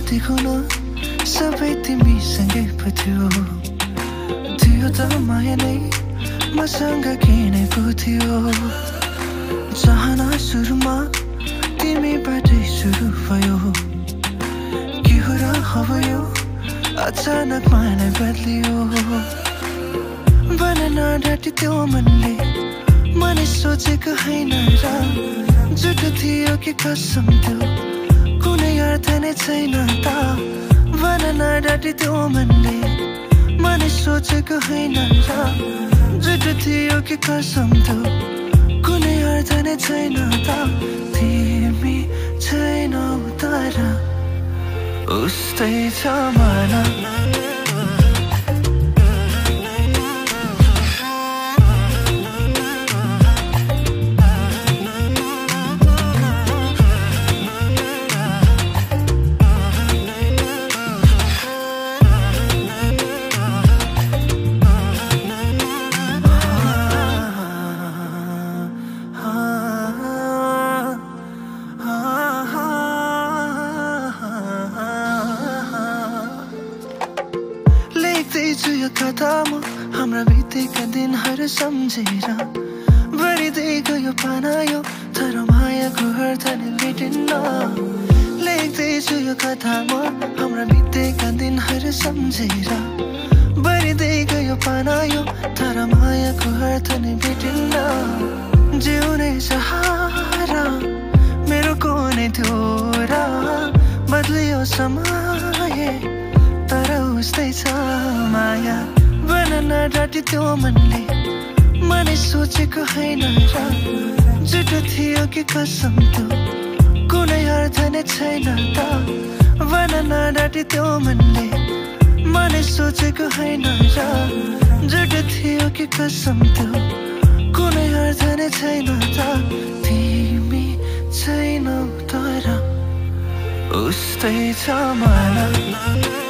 बितेको न सबै तिमीसँगै पो थियो त माया नै मसँग किनै पो थियो चाहना सुरुमा तिमीबाटै सुरु भयो के हो र अब यो अचानक माया बदलियो बन डाटी त्यो मनले मैले सोचेको हैन र झुटो थियो कि कसम त्यो कुनै अर्थ नै छैन त बन डाटी त्यो मनले मैले सोचेको हैन र झुटो थियो कि कसम त्यो कुनै अर्थ नै छैन त तिमी छैनौ तर उस्तै छ मन यो कथामा हाम्रा बितेका दिनहरू सम्झेर भरिँदै गयो पाना यो तर मायाको अर्थ नै भेटिन्न लेख्दैछु यो कथामा हाम्रा बितेका दिनहरू सम्झेर भरिँदै गयो पाना यो तर मायाको अर्थ नै भेटिन्न जिउने सहारा मेरो कुनै थियो र बदलियो समय तर उस्तै छ माया बन डाटी त्यो मनले मैले सोचेको हैन र झुटो थियो कि कसम त्यो कुनै अर्थ नै छैन त बन डाटी त्यो मनले मैले सोचेको हैन र झुटो थियो कि कसम त्यो कुनै अर्थ नै छैन त तिमी छैनौ तर उस्तै छ मन